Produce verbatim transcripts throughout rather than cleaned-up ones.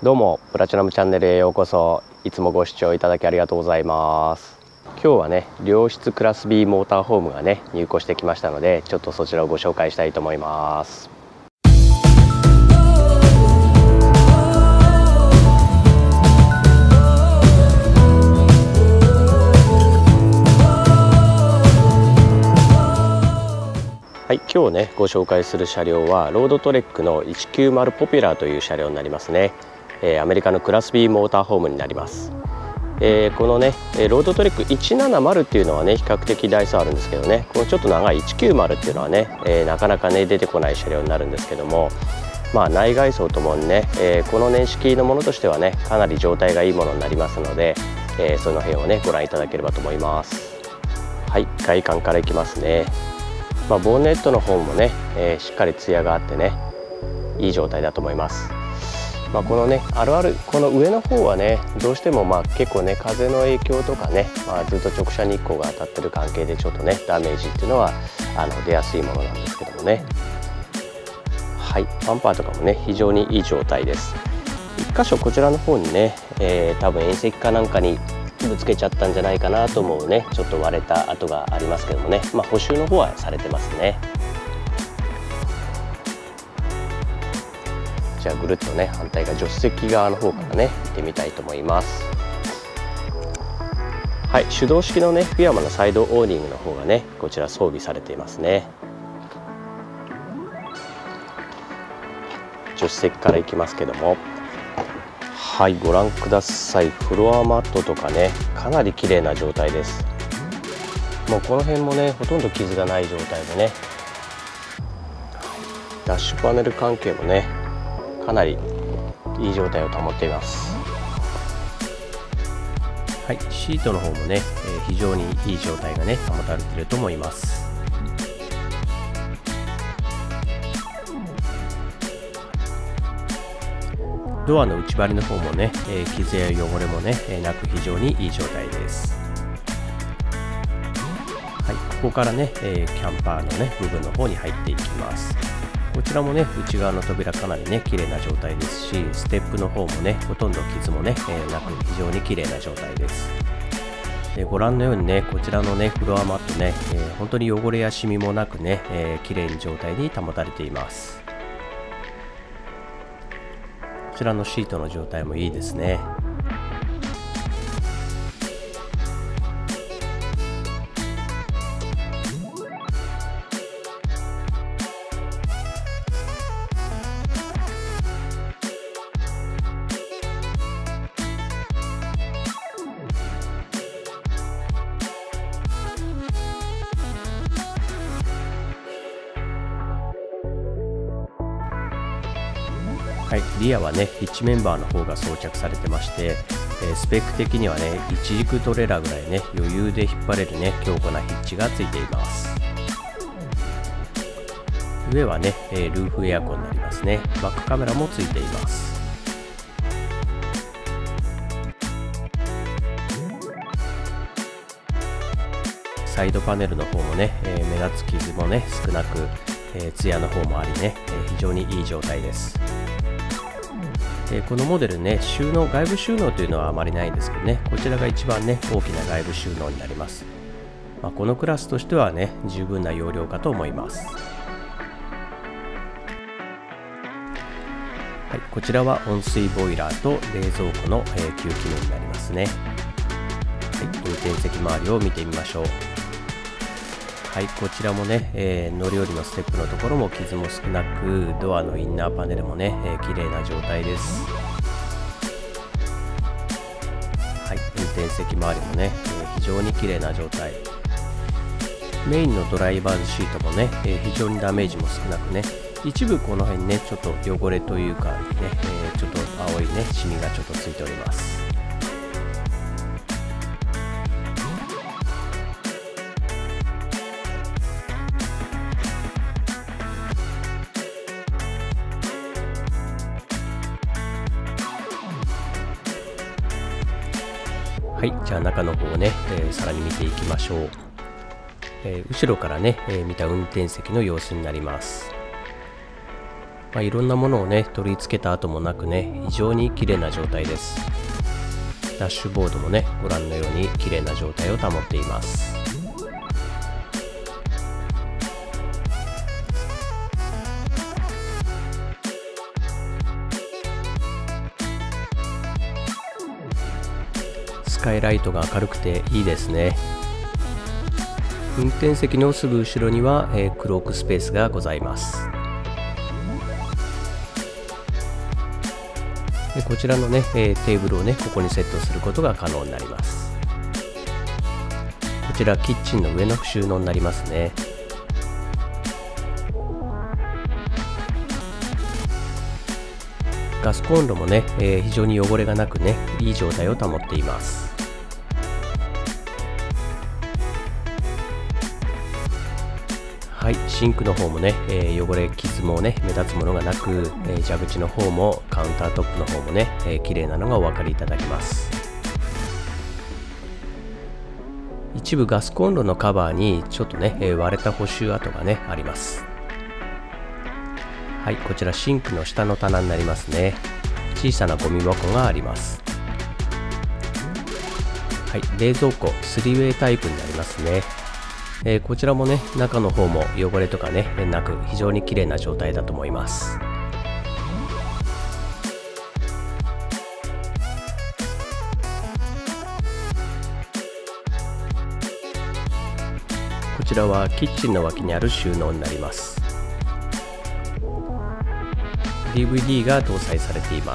どうもプラチナムチャンネルへようこそ。いつもご視聴いただきありがとうございます。今日はね、良質クラス ビー モーターホームがね入庫してきましたので、ちょっとそちらをご紹介したいと思います。はい、今日ねご紹介する車両はロードトレックのいちきゅうまるポピュラーという車両になりますね。えー、アメリカのクラス ビー モーターホームになります。えー、このねロードトレックいちななまるっていうのはね比較的台数あるんですけどね、このちょっと長いいちきゅうまるっていうのはね、えー、なかなかね出てこない車両になるんですけども、まあ内外装ともにね、えー、この年式のものとしてはねかなり状態がいいものになりますので、えー、その辺をねご覧いただければと思います。はい、外観からいきますね。まあ、ボンネットの方もね、えー、しっかりツヤがあってねいい状態だと思います。まあ、このねあるあるこの上の方はねどうしてもまあ結構ね風の影響とかね、まあ、ずっと直射日光が当たってる関係でちょっとねダメージっていうのはあの出やすいものなんですけどもね。はい、バンパーとかもね非常にいい状態です。一箇所こちらの方にね、えー、多分縁石かなんかにぶつけちゃったんじゃないかなと思うねちょっと割れた跡がありますけどもね、まあ、補修の方はされてますね。じゃあぐるっとね反対側助手席側の方からね見てみたいと思います。はい、手動式のねフィアマのサイドオーニングの方がねこちら装備されていますね。助手席からいきますけども、はい、ご覧ください。フロアマットとかねかなり綺麗な状態です。もうこの辺もねほとんど傷がない状態でね、ダッシュパネル関係もねかなりいい状態を保っています。はい、シートの方もね、えー、非常にいい状態がね保たれていると思います。ドアの内張りの方もね、えー、傷や汚れもね、えー、なく非常にいい状態です。はい、ここからね、えー、キャンパーのね部分の方に入っていきます。こちらもね内側の扉かなりね綺麗な状態ですし、ステップの方もねほとんど傷もね、えー、なく非常に綺麗な状態です。でご覧のようにねこちらのねフロアマットね、えー、本当に汚れやシミもなくね、えー、綺麗に状態に保たれています。こちらのシートの状態もいいですね。はい、リアはねヒッチメンバーの方が装着されてまして、えー、スペック的にはね一軸トレーラーぐらいね余裕で引っ張れるね強固なヒッチがついています。上はね、えー、ルーフエアコンになりますね。バックカメラもついています。サイドパネルの方もね、えー、目立つ傷もね少なく、えー、ツヤの方もありね、えー、非常にいい状態です。このモデルね収納外部収納というのはあまりないんですけどね、こちらが一番ね大きな外部収納になります。まあ、このクラスとしてはね十分な容量かと思います。はい、こちらは温水ボイラーと冷蔵庫の吸気機能になりますね。はい、運転席周りを見てみましょう。はい、こちらもね、えー、乗り降りのステップのところも傷も少なく、ドアのインナーパネルもね、えー、綺麗な状態です。はい、運転席周りもね、えー、非常に綺麗な状態。メインのドライバーズシートもね、えー、非常にダメージも少なくね、一部この辺ね、ちょっと汚れというかね、えー、ちょっと青いね、シミがちょっとついております。はい、じゃあ中の方をね、えー、さらに見ていきましょう。えー、後ろからね、えー、見た運転席の様子になります。 まあ、いろんなものをね取り付けた後もなくね、非常に綺麗な状態です。ダッシュボードもね、ご覧のように綺麗な状態を保っています。スカイライトが明るくていいですね。運転席のすぐ後ろには、えー、クロークスペースがございます。でこちらのね、えー、テーブルをねここにセットすることが可能になります。こちらキッチンの上の収納になりますね。ガスコンロもね、えー、非常に汚れがなくね、いい状態を保っています。はい、シンクの方もね、えー、汚れ傷もね目立つものがなく、えー、蛇口の方もカウンタートップの方もね、えー、綺麗なのがお分かりいただけます。一部ガスコンロのカバーにちょっとね、えー、割れた補修跡がねあります。はい、こちらシンクの下の棚になりますね。小さなゴミ箱があります。はい、冷蔵庫スリーウェイタイプになりますね。えー、こちらもね中の方も汚れとかねなく非常に綺麗な状態だと思います。こちらはキッチンの脇にある収納になります。 ディーブイディー が搭載されています。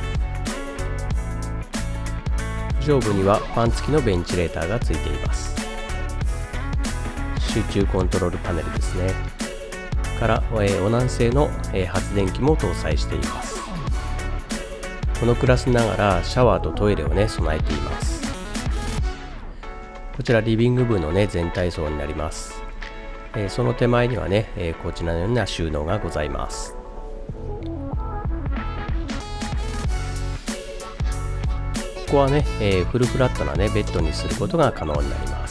上部にはファン付きのベンチレーターが付いています。集中コントロールパネルですね。から、えー、オナン製の、えー、発電機も搭載しています。このクラスながらシャワーとトイレをね備えています。こちらリビング部のね全体層になります。えー、その手前にはね、えー、こちらのような収納がございます。ここはね、えー、フルフラットなねベッドにすることが可能になります。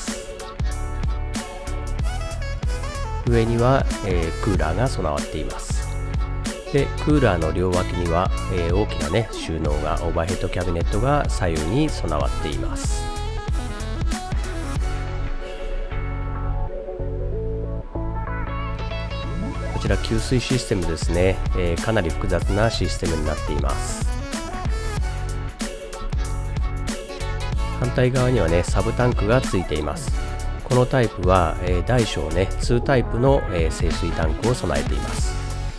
上には、えー、クーラーが備わっています。でクーラーの両脇には、えー、大きなね収納がオーバーヘッドキャビネットが左右に備わっています。こちら給水システムですね、えー、かなり複雑なシステムになっています。反対側にはねサブタンクがついています。このタイプは、えー、大小ねにタイプの、えー、清水タンクを備えています。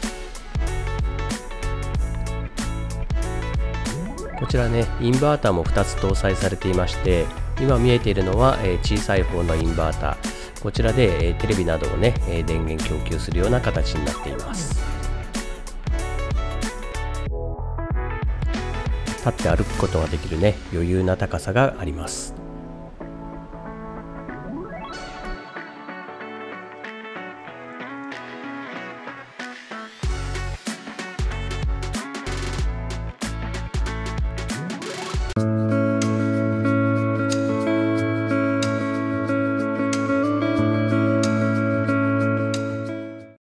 こちらねインバーターもふたつ搭載されていまして、今見えているのは、えー、小さい方のインバーター。こちらで、えー、テレビなどをね、えー、電源供給するような形になっています。立って歩くことができるね余裕な高さがあります。